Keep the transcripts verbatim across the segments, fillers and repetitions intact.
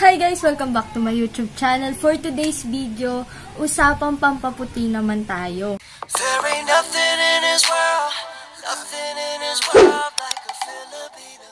Hi guys! Welcome back to my YouTube channel. For today's video, usapang pampaputi naman tayo. There ain't nothing in this world, nothing in this world like a Filipino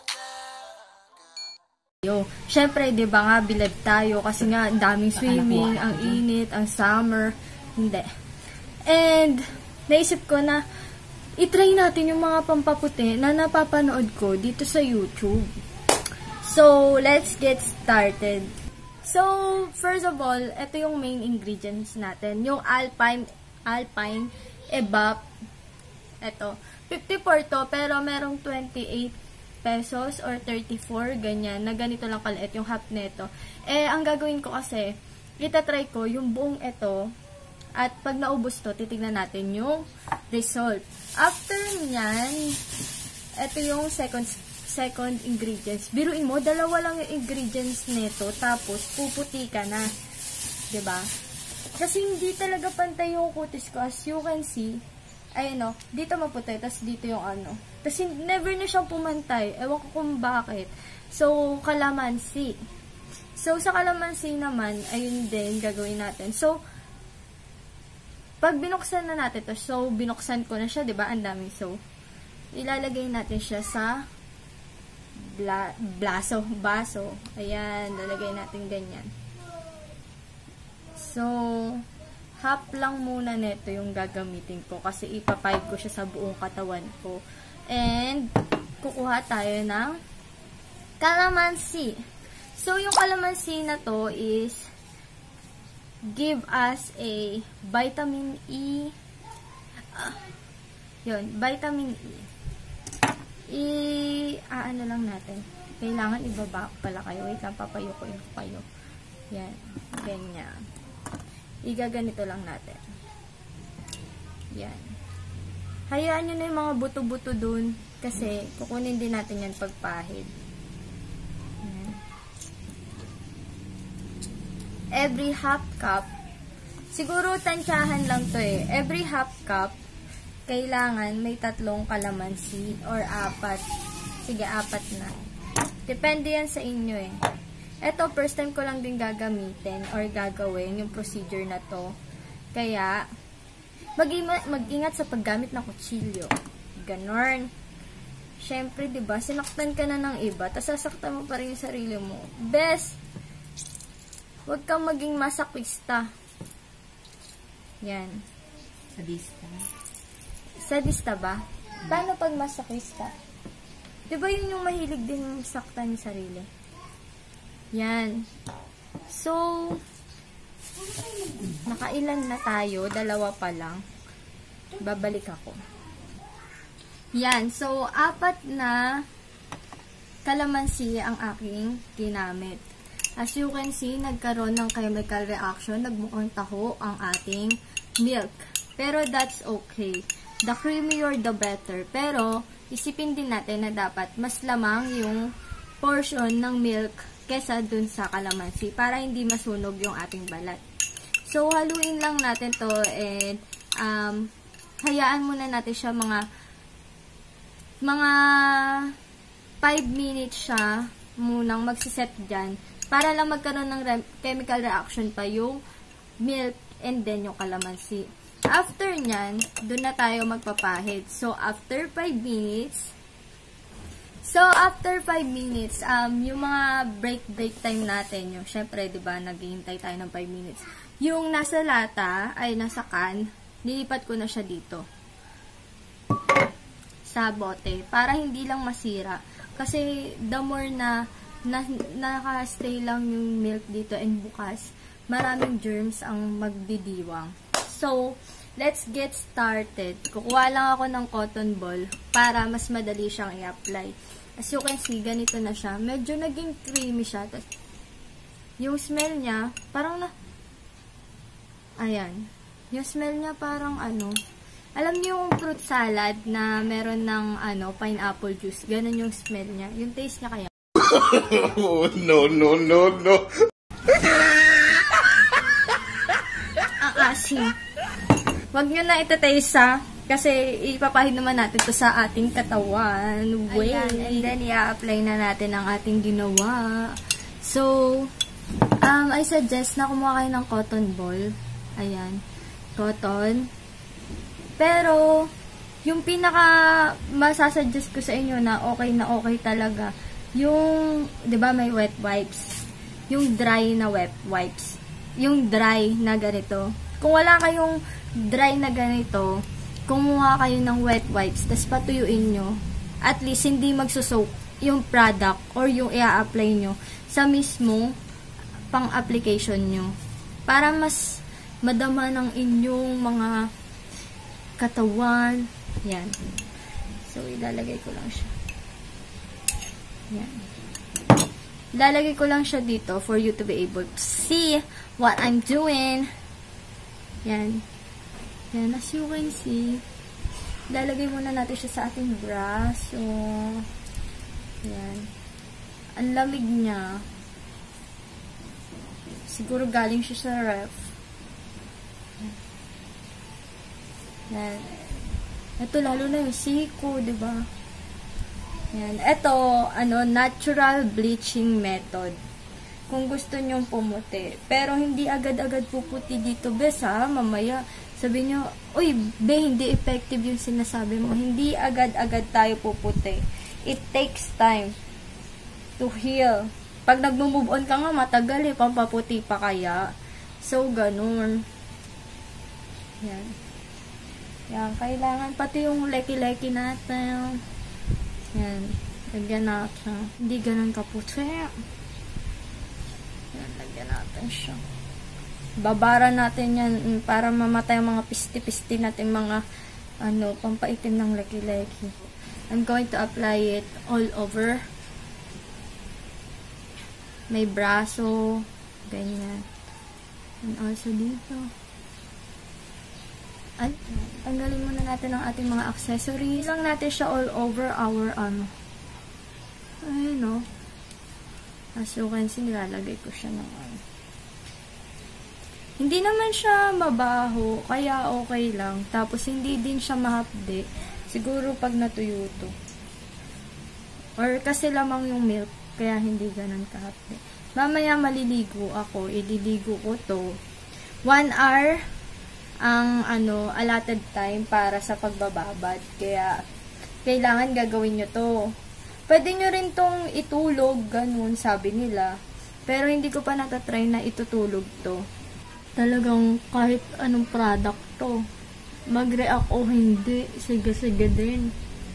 girl. Syempre, di ba nga, bilad tayo kasi nga, daming swimming, ang init, ang summer. Hindi. And, naisip ko na, itry natin yung mga pampaputi na napapanood ko dito sa YouTube. So, let's get started. So, first of all, ito yung main ingredients natin. Yung Alpine, Alpine Evap. Ito. fifty-four to, pero merong twenty-eight pesos or thirty-four, ganyan. Na ganito lang kaliit yung half neto. Eh, ang gagawin ko kasi, itatry ko yung buong ito. At pag naubos to, titignan natin yung result. After nyan, ito yung second second ingredients. Biruin mo, dalawa lang yung ingredients nito, tapos puputi ka na. Diba? Kasi hindi talaga pantay yung kutis ko. As you can see, ayun o, dito maputi, tapos dito yung ano. Kasi never na siyang pumantay. Ewan ko kung bakit. So, kalamansi. So, sa kalamansi naman, ayun din, gagawin natin. So, pag binuksan na natin to, so, binuksan ko na siya, diba? Ang dami. So, ilalagay natin siya sa Bla, blaso, baso. Ayan, lalagay natin ganyan. So, half lang muna neto yung gagamitin ko kasi ipapipe ko siya sa buong katawan ko. And, kukuha tayo ng calamansi. So, yung calamansi na to is give us a vitamin E. Uh, yun, vitamin E. I, ah, ano lang natin. Kailangan ibaba pala kayo. Wait lang, papayukuin ko kayo. Yan. Ganyan. Igaganito lang natin. Yan. Hayaan nyo na yung mga buto-buto dun. Kasi, kukunin din natin yan pagpahid. Yan. Every half cup. Siguro, tansyahan lang to eh. Every half cup, kailangan may tatlong kalamansi or apat. Sige, apat na. Depende yan sa inyo eh. Ito, first time ko lang din gagamitin or gagawin yung procedure na to. Kaya, mag-ingat sa paggamit ng kutsilyo. Ganon. Siyempre, diba, sinaktan ka na ng iba, tapos sasaktan mo pa rin yung sarili mo. Best, huwag kang maging masakwista. Yan. Sadista. Sadista ba? Paano pag masochista? Diba yun yung mahilig din saktan yung sarili? Yan. So, nakailan na tayo? Dalawa pa lang. Babalik ako. Yan. So, apat na kalamansi ang aking ginamit. As you can see, nagkaroon ng chemical reaction. Nagmukhang taho ang ating milk. Pero that's okay. The creamier, the better. Pero, isipin din natin na dapat mas lamang yung portion ng milk kesa dun sa kalamansi para hindi masunog yung ating balat. So, haluin lang natin to and um, hayaan muna natin siya mga mga five minutes siya munang magsiset dyan para lang magkaroon ng re chemical reaction pa yung milk and then yung kalamansi. After nyan, doon na tayo magpapahid. So, after five minutes, so, after five minutes, um, yung mga break-break time natin, yung, syempre, diba, naghihintay tayo ng five minutes. Yung nasa lata, ay nasa can, nilipat ko na siya dito. Sa bote. Para hindi lang masira. Kasi, the more na, na naka-stay lang yung milk dito and bukas, maraming germs ang magdidiwang. So, let's get started. Kukuha lang ako ng cotton ball para mas madali siyang i-apply. As you can see, ganito na siya. Medyo naging creamy siya. Tapos, yung smell niya, parang na... Ayan. Yung smell niya parang ano... Alam niyo yung fruit salad na meron ng ano, pineapple juice. Ganon yung smell niya. Yung taste niya kaya. no, no, no, no. Ang asim. Wag nyo na ita-taste ha. Kasi ipapahid naman natin to sa ating katawan. Wait. Ayan, and then i-apply na natin ang ating ginawa. So, Um, I suggest na kumuha kayo ng cotton ball. Ayan. Cotton. Pero, yung pinaka masasuggest ko sa inyo na okay na okay talaga, yung, di ba may wet wipes? Yung dry na wet wipes. Yung dry na ganito. Kung wala kayong dry na ganito, kumuha kayo ng wet wipes, tapos patuyuin nyo. At least, hindi magsusoak yung product or yung i-apply nyo sa mismo pang-application nyo. Para mas madama ng inyong mga katawan. Yan. So, ilalagay ko lang siya. Yan. Ilalagay ko lang siya dito for you to be able to see what I'm doing. Yan. Yan. As you can see, ilalagay muna natin siya sa ating braso. Yan. Ang lamig niya. Siguro galing siya sa ref. Yan. Ito, lalo na yung siko, diba? Yan. Ito, ano, natural bleaching method. Kung gusto nyong pumuti. Pero, hindi agad-agad puputi dito, bes, ha? Mamaya, sabi nyo, uy, be, hindi effective yung sinasabi mo. Hindi agad-agad tayo puputi. It takes time to heal. Pag nag-move on ka nga, matagal eh, pampaputi pa kaya. So, ganun. Yan. Yan, kailangan pati yung leki-leki natin. Yan. Lagyan natin. Hindi ganun kaputi. Yan, lagyan natin siya. Babara natin yan para mamatay ang mga pisti-pisti natin, mga ano, pampaitim ng leki-leki. I'm going to apply it all over. May braso, ganyan. And also dito. Ay, tanggalin muna natin ang ating mga accessories. Lang natin siya all over our, ano. Ayun, no. As you can see, nilalagay ko siya ng, ano. Hindi naman siya mabaho, kaya okay lang. Tapos, hindi din siya mahapde. Siguro pag natuyo to. Or kasi lamang yung milk. Kaya hindi ganun kahapde. Mamaya maliligo ako. Ililigo ko to. One hour ang ano, allotted time para sa pagbababad. Kaya kailangan gagawin nyo to. Pwede nyo rin tong itulog. Ganun, sabi nila. Pero hindi ko pa natatry na itutulog to. Talagang kahit anong product to. Mag-react o hindi. Sige-sige din.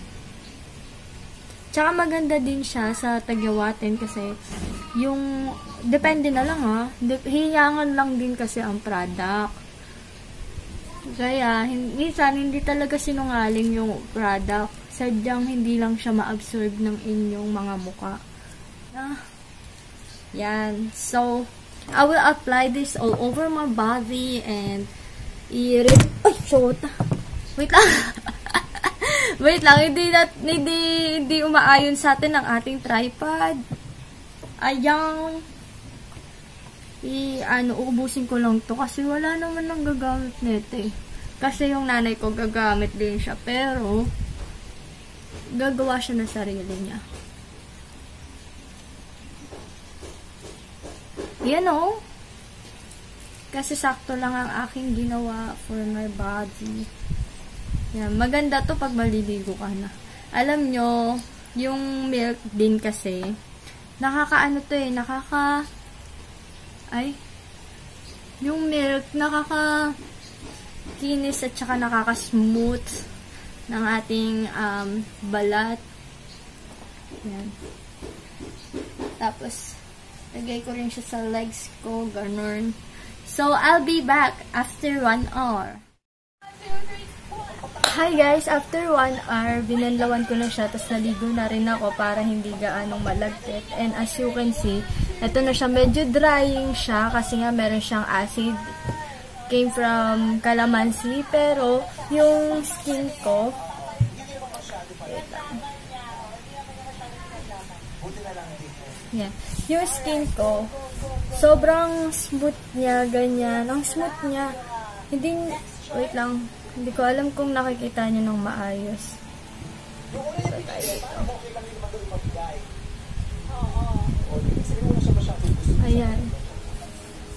Tsaka maganda din siya sa tagyawatin kasi yung, depende na lang ha, hiyangan lang din kasi ang product. Kaya, minsan hindi talaga sinungaling yung product. Sadyang hindi lang siya ma-absorb ng inyong mga muka. Ah, yan. So, I will apply this all over my body and i-rip. Ay, shot. Wait lang. Wait lang, hindi, hindi, hindi umaayon sa atin ang ating tripod. Ayang, i, ano, uubusin ko lang to kasi wala naman nang gagamit nito eh. Kasi yung nanay ko gagamit din siya, pero, gagawa siya ng sarili niya. Yan o. Kasi sakto lang ang aking ginawa for my body. Yan, maganda to pag maliligo ka na. Alam nyo, yung milk din kasi, nakakaano to eh, nakaka, ay, yung milk, nakaka, kinis at saka nakaka-smooth ng ating um, balat. Yan. Tapos, lagay ko rin siya sa legs ko, ganun. So, I'll be back after one hour. Hi guys, after one hour, binanlawan ko na siya, tapos naligo na rin ako para hindi gaanong malagkit. And as you can see, ito na siya, medyo drying siya kasi nga meron siyang acid. Came from calamansi, pero yung skin ko, wait lang. Yeah. Yung skin ko, sobrang smooth niya, ganyan. Ang smooth niya, hindi, wait lang. Hindi ko alam kung nakikita nyo ng maayos. So, tayo ito. Ayan.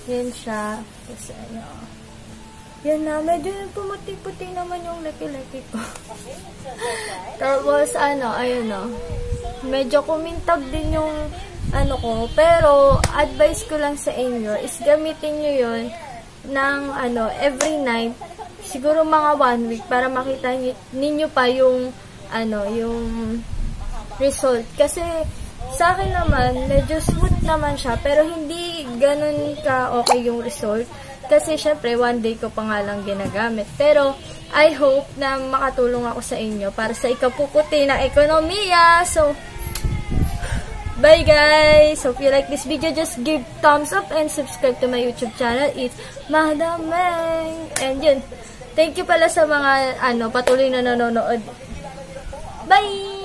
Yan siya. Kasi ano, yan na, medyo pumuti-puti naman yung laki-laki ko. Tapos, ano, ayun o. Medyo kumintab din yung ano ko. Pero, advice ko lang sa inyo is gamitin nyo yun ng ano, every night. Siguro mga one week para makita ninyo pa yung ano, yung result. Kasi, sa akin naman, medyo smooth naman siya. Pero, hindi ganun ka okay yung result. Kasi, syempre, one day ko pa nga lang ginagamit. Pero, I hope na makatulong ako sa inyo para sa ikapuputi ng ekonomiya. So, bye guys! So, if you like this video, just give thumbs up and subscribe to my YouTube channel. It's Madam Meng. And yun, thank you pala sa mga ano, patuloy na nanonood. Bye!